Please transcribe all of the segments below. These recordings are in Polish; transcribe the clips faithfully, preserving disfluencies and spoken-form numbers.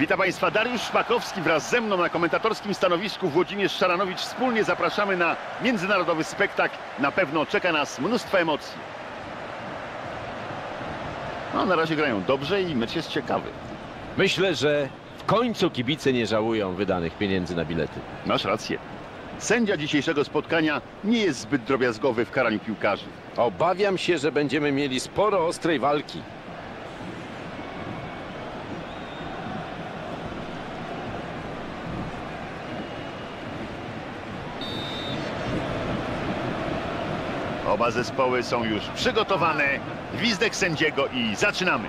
Witam Państwa, Dariusz Szpakowski wraz ze mną na komentatorskim stanowisku. Włodzimierz Szaranowicz. Wspólnie zapraszamy na międzynarodowy spektakl. Na pewno czeka nas mnóstwo emocji. No, na razie grają dobrze i mecz jest ciekawy. Myślę, że w końcu kibice nie żałują wydanych pieniędzy na bilety. Masz rację. Sędzia dzisiejszego spotkania nie jest zbyt drobiazgowy w karaniu piłkarzy. Obawiam się, że będziemy mieli sporo ostrej walki. Oba zespoły są już przygotowane. Gwizdek sędziego i zaczynamy.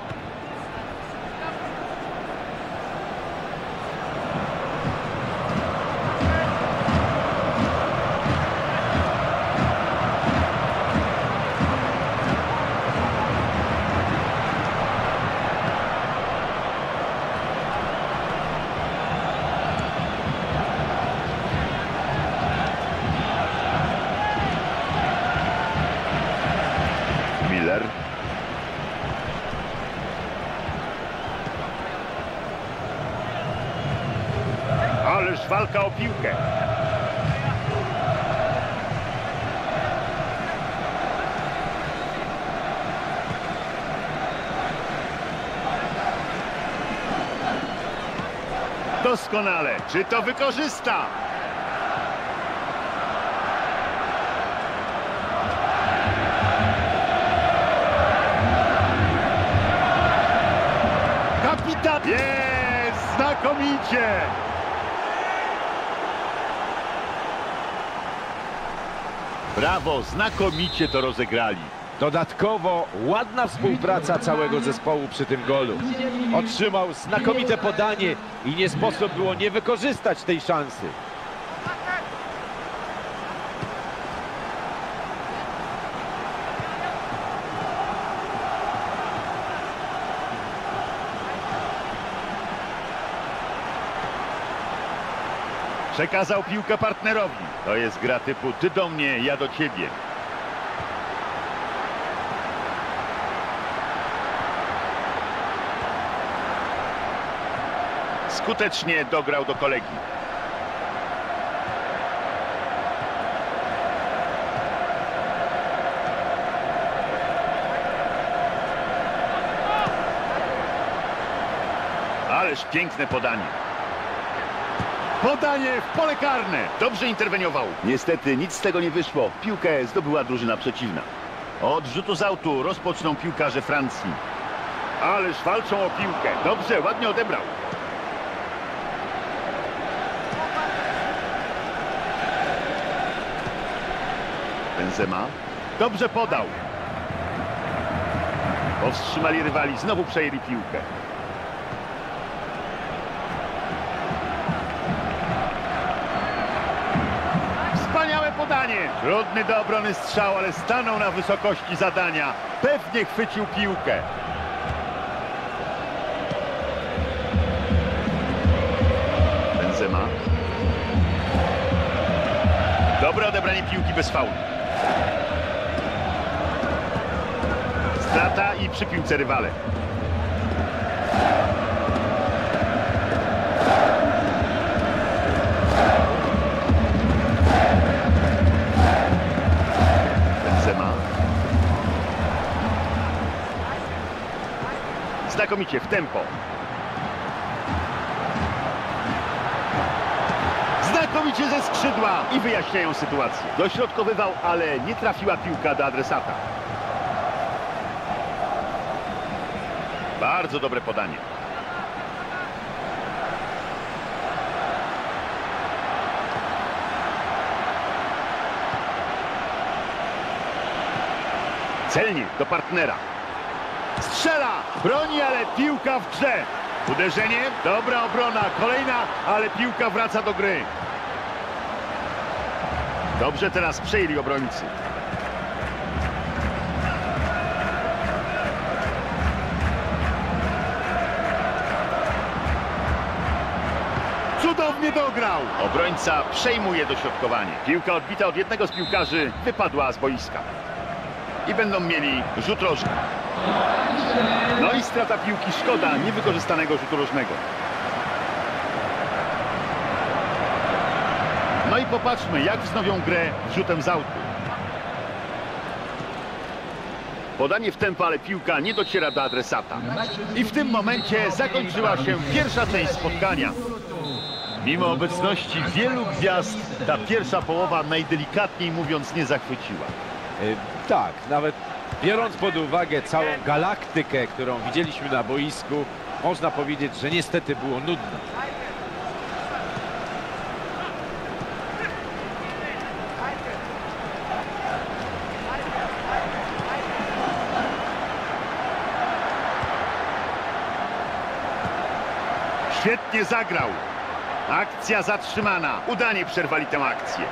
Miller. Ależ walka o piłkę. Doskonale. Czy to wykorzysta? Kapitan! Jest! Znakomicie! Brawo, znakomicie to rozegrali. Dodatkowo ładna współpraca całego zespołu przy tym golu. Otrzymał znakomite podanie i nie sposób było nie wykorzystać tej szansy. Przekazał piłkę partnerowi. To jest gra typu ty do mnie, ja do ciebie. Skutecznie dograł do kolegi. Ależ piękne podanie. Podanie w pole karne. Dobrze interweniował. Niestety nic z tego nie wyszło. Piłkę zdobyła drużyna przeciwna. Od rzutu z autu rozpoczną piłkarze Francji. Ależ walczą o piłkę. Dobrze, ładnie odebrał. Benzema. Dobrze podał. Powstrzymali rywali. Znowu przejęli piłkę. Podanie. Trudny do obrony strzał, ale stanął na wysokości zadania. Pewnie chwycił piłkę. Benzema. Dobre odebranie piłki bez faulu. Strata i przy piłce rywale. Znakomicie w tempo. Znakomicie ze skrzydła i wyjaśniają sytuację. Dośrodkowywał, ale nie trafiła piłka do adresata. Bardzo dobre podanie. Celnie do partnera. Strzela! Broni, ale piłka w grze. Uderzenie, dobra obrona, kolejna, ale piłka wraca do gry. Dobrze teraz przejęli obrońcy. Cudownie dograł. Obrońca przejmuje dośrodkowanie. Piłka odbita od jednego z piłkarzy wypadła z boiska. I będą mieli rzut rożny. No i strata piłki, szkoda niewykorzystanego rzutu rożnego. popatrzmy, jak wznowią grę rzutem z autu. Podanie w tempo, ale piłka nie dociera do adresata. I w tym momencie zakończyła się pierwsza część spotkania. Mimo obecności wielu gwiazd, ta pierwsza połowa najdelikatniej mówiąc nie zachwyciła. Y, tak, nawet biorąc pod uwagę całą galaktykę, którą widzieliśmy na boisku, można powiedzieć, że niestety było nudno. Świetnie zagrał. Akcja zatrzymana. Udanie przerwali tę akcję.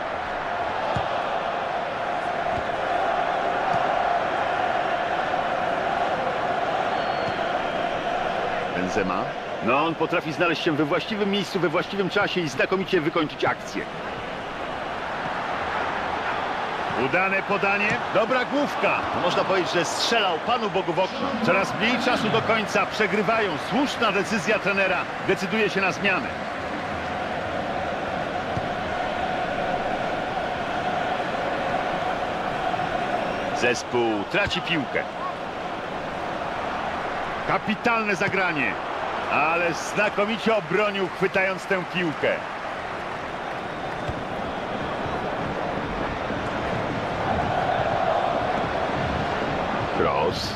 Benzema. No, on potrafi znaleźć się we właściwym miejscu, we właściwym czasie i znakomicie wykończyć akcję. Udane podanie. Dobra główka. Można powiedzieć, że strzelał Panu Bogu w okno. Coraz mniej czasu do końca. Przegrywają. Słuszna decyzja trenera. Decyduje się na zmianę. Zespół traci piłkę. Kapitalne zagranie. Ale znakomicie obronił, chwytając tę piłkę. Cross.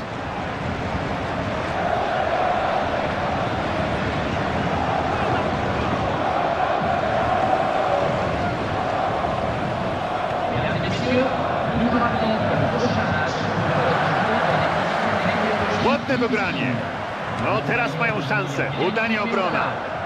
Ładne wybranie. No teraz mają szansę. Udanie obrona.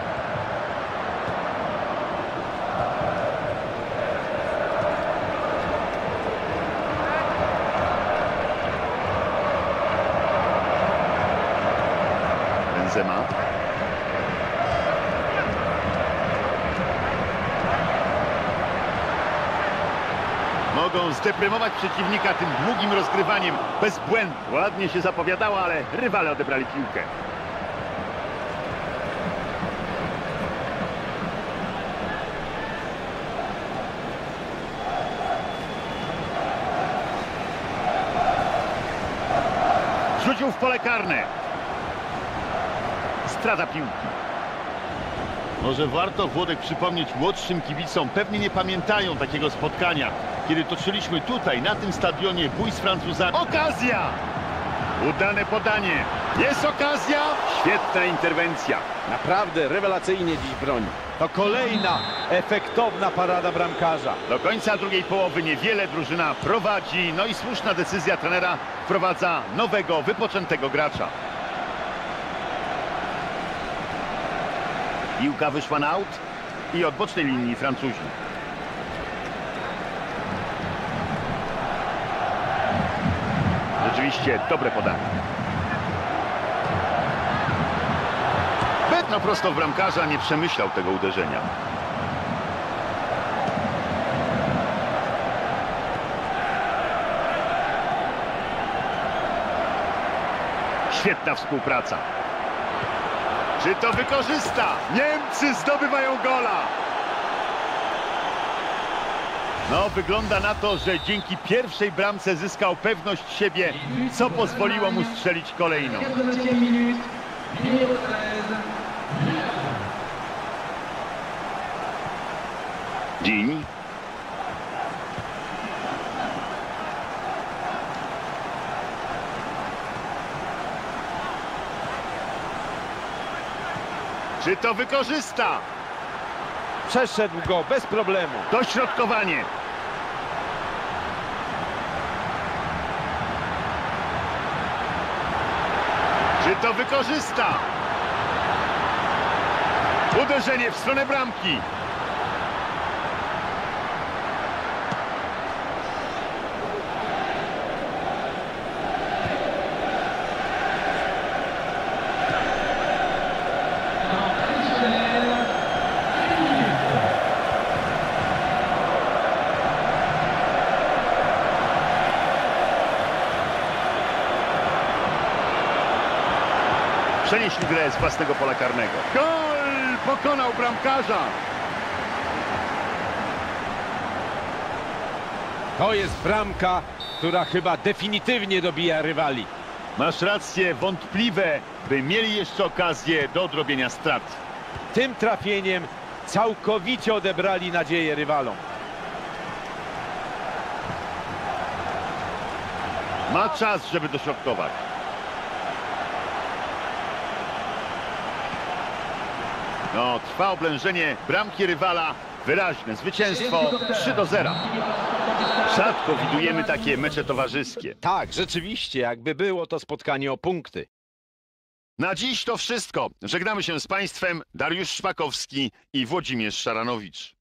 Benzema. Mogą zdeprymować przeciwnika tym długim rozgrywaniem. Bez błędu. Ładnie się zapowiadało, ale rywale odebrali piłkę. Rzucił w pole karne. Strata piłki. Może warto, Włodek, przypomnieć młodszym kibicom, pewnie nie pamiętają takiego spotkania, kiedy toczyliśmy tutaj, na tym stadionie, bój z Francuzami. Okazja! Udane podanie. Jest okazja. Świetna interwencja. Naprawdę rewelacyjnie dziś broni. To kolejna efektowna parada bramkarza. Do końca drugiej połowy niewiele, drużyna prowadzi, no i słuszna decyzja trenera wprowadza nowego, wypoczętego gracza. Piłka wyszła na aut i od bocznej linii Francuzi. Rzeczywiście dobre podanie. Bedno prosto w bramkarza, nie przemyślał tego uderzenia. Świetna współpraca. Czy to wykorzysta? Niemcy zdobywają gola. No, wygląda na to, że dzięki pierwszej bramce zyskał pewność siebie, co pozwoliło mu strzelić kolejną. Gini. Czy to wykorzysta? Przeszedł go bez problemu. Dośrodkowanie. Czy to wykorzysta? Uderzenie w stronę bramki. Przenieśli grę z własnego pola karnego. Gol! Pokonał bramkarza. To jest bramka, która chyba definitywnie dobija rywali. Masz rację, wątpliwe, by mieli jeszcze okazję do odrobienia strat. Tym trafieniem całkowicie odebrali nadzieję rywalom. Ma czas, żeby dośrodkować. No, trwa oblężenie bramki rywala. Wyraźne zwycięstwo trzy do zera. Rzadko widujemy takie mecze towarzyskie. Tak, rzeczywiście, jakby było to spotkanie o punkty. Na dziś to wszystko. Żegnamy się z Państwem. Dariusz Szpakowski i Włodzimierz Szaranowicz.